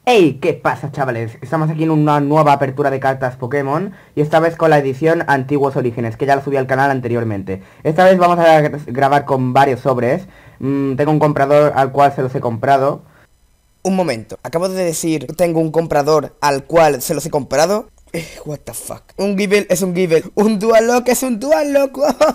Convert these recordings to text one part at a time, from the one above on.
Hey, ¿qué pasa, chavales? Estamos aquí en una nueva apertura de cartas Pokémon y esta vez con la edición Antiguos Orígenes, que ya la subí al canal anteriormente. Esta vez vamos a grabar con varios sobres. Tengo un comprador al cual se los he comprado. Un momento, acabo de decir tengo un comprador al cual se los he comprado. What the fuck. Un Gible es un Gible. Un Dualok es un Dualok.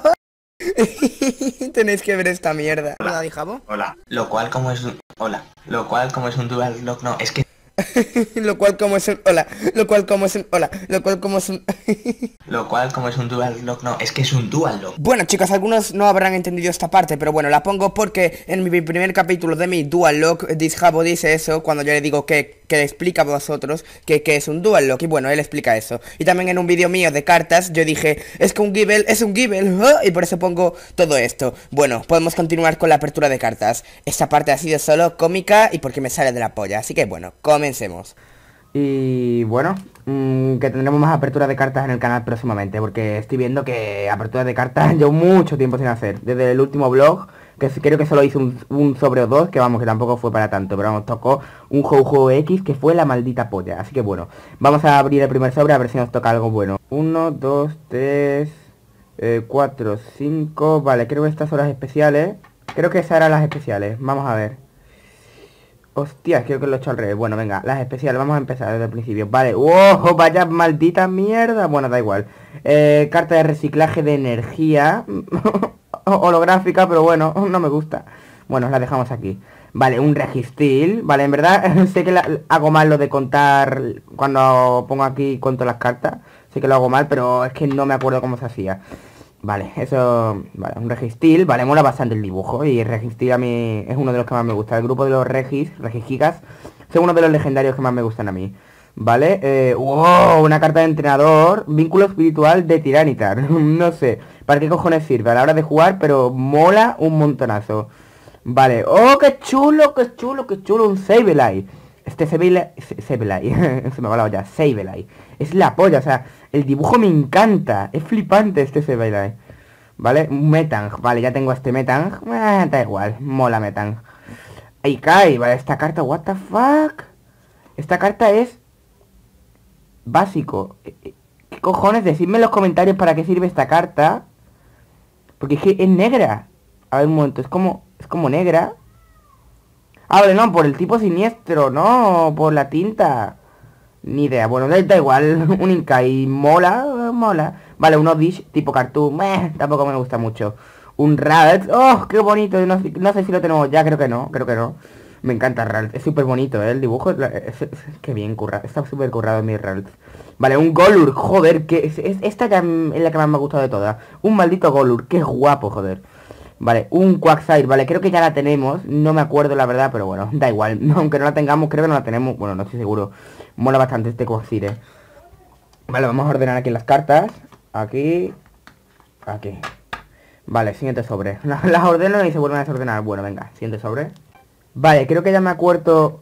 Tenéis que ver esta mierda. Hola, Dijabo? hola. Lo cual como es un... Hola. Lo cual como es un dual lock, no, es que... Lo cual como es un... Hola. Lo cual como es un... Hola. Lo cual como es un... Lo cual como es un dual lock, no, es que es un dual lock. Bueno, chicos, algunos no habrán entendido esta parte, pero bueno, la pongo porque en mi primer capítulo de mi Dual Lock, Dijabo dice eso cuando yo le digo que le explica a vosotros que es un Dual Lock, y bueno, él explica eso. Y también en un vídeo mío de cartas yo dije, es que un Gible es un Gible, y por eso pongo todo esto. Bueno, podemos continuar con la apertura de cartas. Esta parte ha sido solo cómica y porque me sale de la polla, así que bueno, comencemos. Y bueno, que tendremos más apertura de cartas en el canal próximamente, porque estoy viendo que apertura de cartas llevo mucho tiempo sin hacer. Desde el último vlog, que creo que solo hice un sobre o dos, que vamos, que tampoco fue para tanto, pero vamos, tocó un Ho-Ho X, que fue la maldita polla. Así que bueno, vamos a abrir el primer sobre a ver si nos toca algo bueno. 1, 2, 3, 4, 5, vale, creo que estas son las especiales. Creo que esas eran las especiales, vamos a ver. Hostia, creo que lo he hecho al revés. Bueno, venga, las especiales, vamos a empezar desde el principio. Vale, ¡oh! Vaya maldita mierda. Bueno, da igual. Carta de reciclaje de energía. Holográfica, pero bueno, no me gusta. Bueno, la dejamos aquí. Vale, un Registil. Vale, en verdad, sé que hago mal lo de contar. Cuando pongo aquí, cuento las cartas. Sé que lo hago mal, pero es que no me acuerdo cómo se hacía. Vale, eso... Vale, un Registil. Vale, mola bastante el dibujo. Y Registil a mí es uno de los que más me gusta. El grupo de los Regigigas son uno de los legendarios que más me gustan a mí. Vale, wow, una carta de entrenador. Vínculo espiritual de Tiranitar. No sé para qué cojones sirve a la hora de jugar, pero mola un montonazo. Vale, oh, qué chulo, qué chulo, qué chulo. Un Sableye. Este Sableye... Sableye. Se me va la olla. Sableye. Es la polla, o sea, el dibujo me encanta. Es flipante este Sableye. Vale, un Metang. Vale, ya tengo este Metang. Da igual, mola Metang. Ahí cae, vale, esta carta, what the fuck. Esta carta es básico. ¿Qué cojones? Decidme en los comentarios para qué sirve esta carta. Porque es que es negra. A ver un momento, es como negra. Ah, vale, no, por el tipo siniestro, no, por la tinta. Ni idea, bueno, da igual. Un Inkai, mola, mola. Vale, un Oddish tipo cartoon, tampoco me gusta mucho. Un Ralt, oh, qué bonito. No sé si lo tenemos ya, creo que no. Me encanta Ralt, es súper bonito, el dibujo qué bien currado, está súper currado mi Ralt. Vale, un Golurk, joder, que esta ya es la que más me ha gustado de todas. Un maldito Golurk, qué guapo, joder. Vale, un Quagsire, vale, creo que ya la tenemos. No me acuerdo la verdad, pero bueno, da igual. Aunque no la tengamos, creo que no la tenemos. Bueno, no estoy seguro. Mola bastante este Quagsire. Vale, vamos a ordenar aquí las cartas. Aquí. Aquí. Vale, siguiente sobre. Las ordeno y se vuelven a desordenar. Bueno, venga, siguiente sobre. Vale, creo que ya me acuerdo.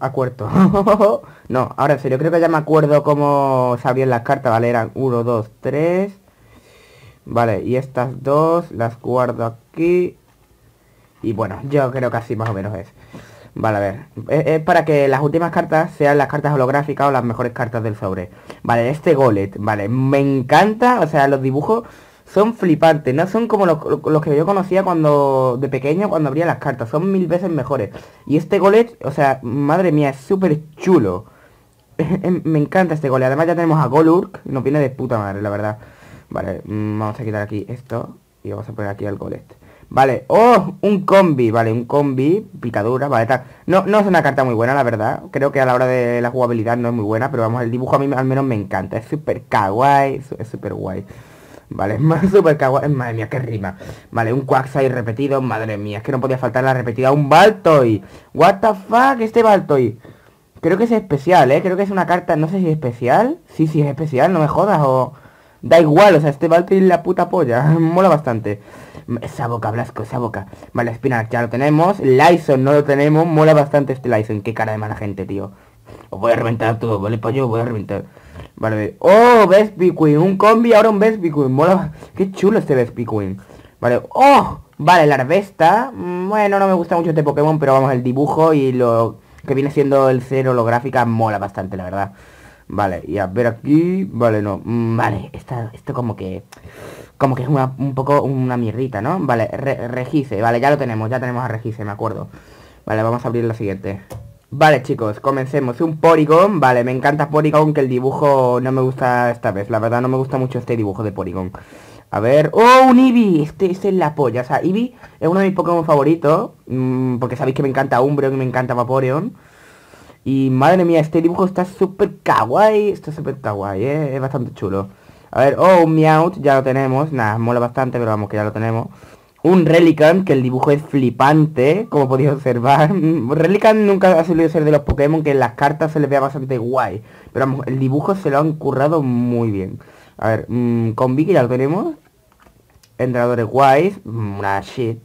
No, ahora en serio, creo que ya me acuerdo cómo se abrían las cartas. Vale, eran 1, 2, 3. Vale, y estas dos las guardo aquí. Y bueno, yo creo que así más o menos es. Vale, a ver. Es para que las últimas cartas sean las cartas holográficas o las mejores cartas del sobre. Vale, este Golett. Vale, me encanta. O sea, los dibujos son flipantes. No son como los que yo conocía cuando de pequeño, cuando abría las cartas. Son 1000 veces mejores. Y este Golett, o sea, madre mía, es súper chulo. Me encanta este Golett. Además ya tenemos a Golurk. Nos viene de puta madre, la verdad. Vale, vamos a quitar aquí esto. Y vamos a poner aquí al Golett. Vale, oh, un combi, vale, un combi, picadura, vale, tal. No es una carta muy buena, la verdad. Creo que a la hora de la jugabilidad no es muy buena, pero vamos, el dibujo a mí al menos me encanta. Es súper kawaii, es súper guay. Vale, súper kawaii, madre mía, qué rima. Vale, un Quagsire repetido, madre mía, es que no podía faltar la repetida. Un Baltoy, what the fuck, este Baltoy. Creo que es especial, creo que es una carta, no sé si es especial. Sí, es especial, no me jodas, o... Da igual, o sea, este Baltoy es la puta polla. Mola bastante. Esa boca, Blasco, esa boca. Vale, Spinarak ya lo tenemos. Lyson no lo tenemos. Mola bastante este Lyson. Qué cara de mala gente, tío. Os voy a reventar todo, ¿vale? Pues yo voy a reventar. Vale. Oh, Vespiquen. Un combi, ahora un Vespiquen. Mola. Qué chulo este Vespiquen. Vale. Oh, vale, la Larvesta. Bueno, no me gusta mucho este Pokémon, pero vamos, el dibujo y que viene siendo el ser holográfica, mola bastante, la verdad. Vale, y a ver aquí, vale, no, vale, esto como que es un poco una mierdita, ¿no? Vale, Regise, vale, ya tenemos a Regise, me acuerdo. Vale, vamos a abrir la siguiente. Vale, chicos, comencemos. Un Porygon, vale, me encanta Porygon, que el dibujo no me gusta esta vez. La verdad no me gusta mucho este dibujo de Porygon. A ver, ¡oh, un Eevee! Este es la polla, o sea, Eevee es uno de mis Pokémon favoritos, porque sabéis que me encanta Umbreon y me encanta Vaporeon. Y madre mía, este dibujo está súper kawaii, es bastante chulo. A ver, oh, un Meowth, ya lo tenemos, nada, mola bastante, pero vamos, que ya lo tenemos. Un Relicanth, que el dibujo es flipante, como podéis observar. Relicanth nunca ha solido ser de los Pokémon que en las cartas se les vea bastante guay. Pero vamos, el dibujo se lo han currado muy bien. A ver, con Vicky ya lo tenemos. Entrenadores guays, una shit.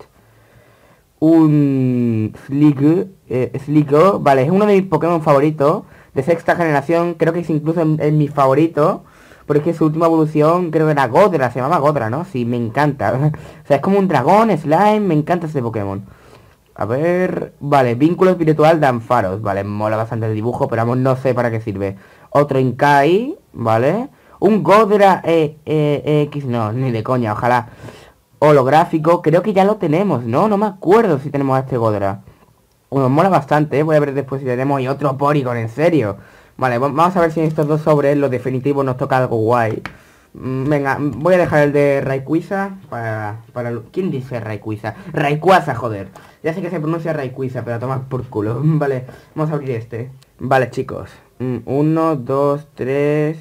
Un Sligo, vale, es uno de mis Pokémon favoritos. De sexta generación, creo que es incluso en mi favorito. Porque es que su última evolución creo que era Godra, se llamaba Godra, ¿no? Sí, me encanta. O sea, es como un dragón, slime, me encanta ese Pokémon. A ver, vale, vínculo espiritual de Ampharos, vale, mola bastante el dibujo, pero vamos, no sé para qué sirve. Otro Inkai, vale. Un Godra X, no, ni de coña, ojalá. Holográfico, creo que ya lo tenemos, ¿no? No me acuerdo si tenemos a este Godra. Bueno, mola bastante, voy a ver después si tenemos y otro Porygon, en serio. Vale, vamos a ver si en estos dos sobres, los definitivos, nos toca algo guay. Venga, voy a dejar el de Rayquaza para... ¿Quién dice Rayquaza? Rayquaza, joder. Ya sé que se pronuncia Rayquaza, pero a tomar por culo. Vale, vamos a abrir este. Vale, chicos. 1, 2, 3...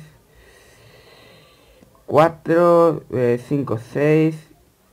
4, 5, 6...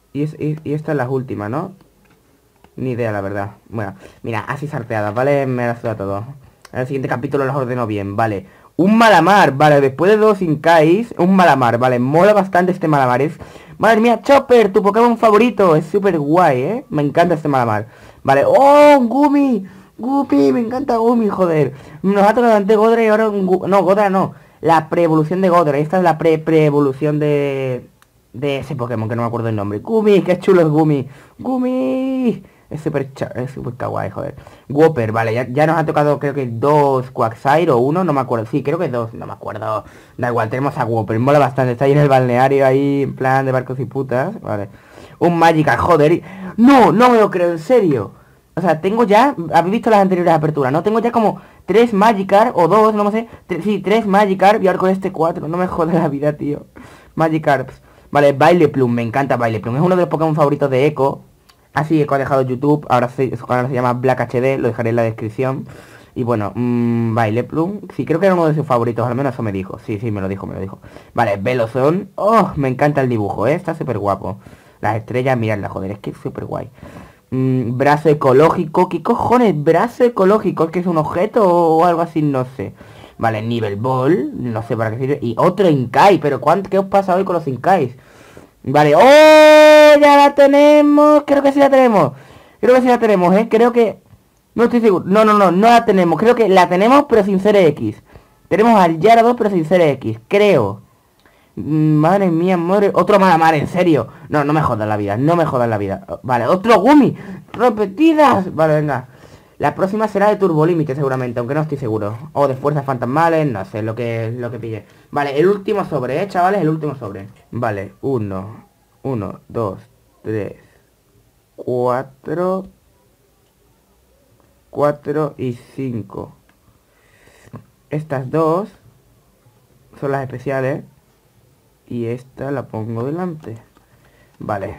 Y esta es la última, ¿no? Ni idea, la verdad. Bueno, mira, así sarteadas, ¿vale? Me la suda todo. En el siguiente capítulo las ordeno bien, vale. Un Malamar, vale, después de 2 Inkais, un Malamar, vale, mola bastante este Malamar, es... Madre mía, Chopper, tu Pokémon favorito, es súper guay, me encanta este Malamar. Vale, ¡oh, un Gumi! Gumi, me encanta Gumi, joder. Nos ha tocado antes Godra y ahora un no, Godra no, la pre-evolución de Godra, esta es la pre-evolución de ese Pokémon que no me acuerdo el nombre. Gumi, qué chulo es Gumi. Gumi. Es súper kawaii, joder. Whopper, vale, ya nos ha tocado creo que 2 Quagsire o 1, no me acuerdo. Sí, creo que 2, no me acuerdo. Da igual, tenemos a Whopper, mola bastante. Está ahí en el balneario, ahí en plan de barcos y putas. Vale. Un Magikarp, joder. No me lo creo, en serio. O sea, tengo ya, habéis visto las anteriores aperturas, ¿no? Tengo ya como 3 Magikarp o 2, no sé. Sí, 3 Magikarp y ahora con este 4. No me jode la vida, tío. Magikarps. Vale, Vileplume, me encanta Vileplume. Es uno de los Pokémon favoritos de Echo. Así Echo ha dejado YouTube, ahora su canal se llama Black HD, lo dejaré en la descripción. Y bueno, Vileplume, sí, creo que era uno de sus favoritos, al menos eso me dijo. Sí, me lo dijo. Vale, Velozón, oh, me encanta el dibujo, está súper guapo. Las estrellas, miradla, joder, es que es súper guay. Brazo ecológico, ¿qué cojones? Brazo ecológico, ¿es que es un objeto o algo así? No sé. Vale, Nivel Ball, no sé para qué sirve. Y otro Inkai, pero ¿qué os pasa hoy con los Inkais? Vale, ¡oh! Ya la tenemos, creo que sí la tenemos. Creo que... No estoy seguro, no la tenemos. Creo que la tenemos pero sin ser X. Tenemos al Gyarados pero sin ser X, creo. Madre mía, madre... Otro Malamar, en serio. No me jodan la vida, Vale, otro Gumi. Repetidas. Vale, venga. La próxima será de Turbo Límite seguramente, aunque no estoy seguro. O de Fuerzas Fantasmales, no sé, lo que pille. Vale, el último sobre, chavales, el último sobre. Vale, 1, 2, 3, 4 y 5. Estas dos son las especiales. Y esta la pongo delante. Vale.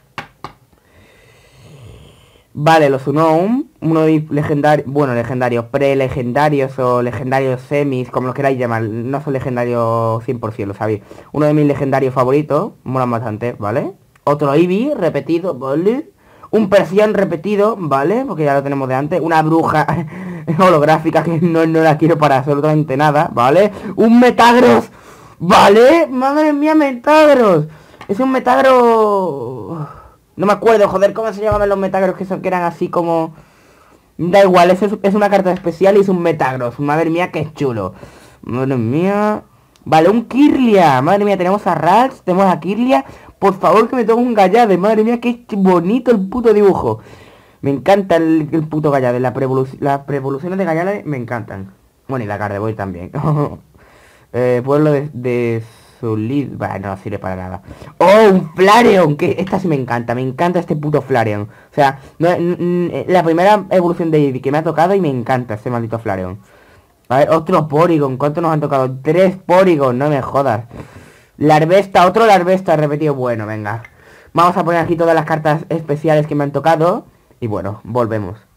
Vale, los Unown, uno de legendarios, bueno, legendarios, pre-legendarios o legendarios semis, como los queráis llamar, no son legendarios 100%, lo sabéis. Uno de mis legendarios favoritos, molan bastante, ¿vale? Otro Eevee, repetido, ¿vale? Un Persian repetido, ¿vale? Porque ya lo tenemos de antes. Una bruja holográfica que no la quiero para absolutamente nada, ¿vale? Un Metagross, ¿vale? Madre mía, Metagross. Es un Metagross... No me acuerdo, joder, cómo se llamaban los Metagross que eran así como... Da igual, es una carta especial y es un Metagross. Madre mía, qué chulo. Madre mía. Vale, un Kirlia. Madre mía, tenemos a Ralts, tenemos a Kirlia. Por favor, que me toque un Gallade. Madre mía, qué bonito el puto dibujo. Me encanta el puto Gallade. Las preevoluciones de Gallade me encantan. Bueno, y la Gardevoir también. Pueblo de Zulid. Bueno, no sirve para nada. ¡Oh, un Flareon! Que esta sí me encanta. Me encanta este puto Flareon. O sea, la primera evolución de Eevee que me ha tocado y me encanta este maldito Flareon. A ver, otro Porygon. ¿Cuántos nos han tocado? 3 Porygon, no me jodas. Larvesta, otro Larvesta repetido. Bueno, venga. Vamos a poner aquí todas las cartas especiales que me han tocado. Y bueno, volvemos.